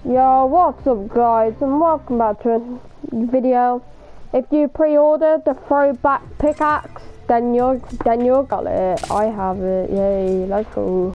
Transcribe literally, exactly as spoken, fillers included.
Yo, what's up guys, and welcome back to a video. If you pre-ordered the throwback pickaxe, then you're then you got it. I have it. Yay, let's go.